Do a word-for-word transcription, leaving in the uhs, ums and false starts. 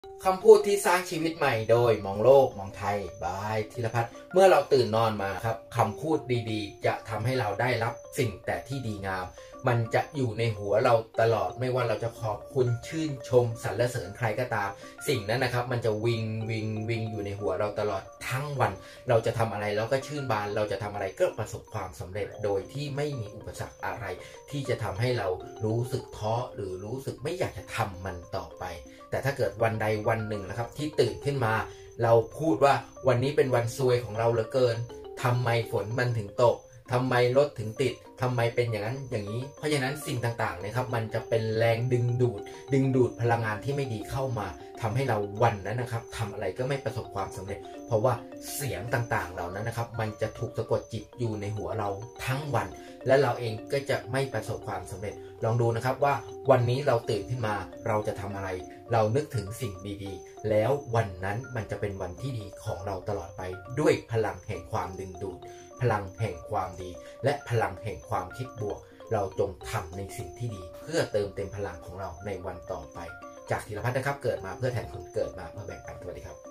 คำพูดที่สร้างชีวิตใหม่โดยมองโลกมองไทยบายธีรพัฒน์เมื่อเราตื่นนอนมาครับคำพูดดีๆจะทำให้เราได้รับสิ่งแต่ที่ดีงามมันจะอยู่ในหัวเราตลอดไม่ว่าเราจะขอบคุณชื่นชมสรรเสริญใครก็ตามสิ่งนั้นนะครับมันจะวิงวิงวิงอยู่ในหัวเราตลอดทั้งวันเราจะทำอะไรเราก็ชื่นบานเราจะทำอะไรก็ประสบความสำเร็จโดยที่ไม่มีอุปสรรคอะไรที่จะทำให้เรารู้สึกท้อหรือรู้สึกไม่อยากจะทำมันต่อไปแต่ถ้าเกิดวันใดวันหนึ่งนะครับที่ตื่นขึ้นมาเราพูดว่าวันนี้เป็นวันซวยของเราเหลือเกินทำไมฝนมันถึงตกทำไมรถถึงติดทำไมเป็นอย่างนั้นอย่างนี้เพราะฉะนั้นสิ่งต่างๆนะครับมันจะเป็นแรงดึงดูดดึงดูดพลังงานที่ไม่ดีเข้ามาทำให้เราวันนั้นนะครับทำอะไรก็ไม่ประสบความสำเร็จเพราะว่าเสียงต่างๆเหล่านั้นนะครับมันจะถูกสะกดจิตอยู่ในหัวเราทั้งวันและเราเองก็จะไม่ประสบความสำเร็จลองดูนะครับว่าวันนี้เราตื่นขึ้นมาเราจะทำอะไรเรานึกถึงสิ่งดีๆแล้ววันนั้นมันจะเป็นวันที่ดีของเราตลอดไปด้วยพลังแห่งความดึงดูดพลังแห่งความดีและพลังแห่งความคิดบวกเราจงทำในสิ่งที่ดีเพื่อเติมเต็มพลังของเราในวันต่อไปจากธีรพัฒน์นะครับเกิดมาเพื่อแทนคนเกิดมาเพื่อแบ่งปันสวัสดีครับ